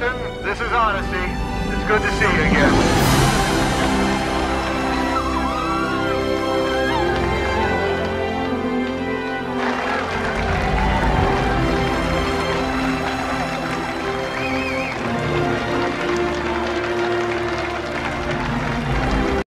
Captain. This is Odyssey. It's good to see you again.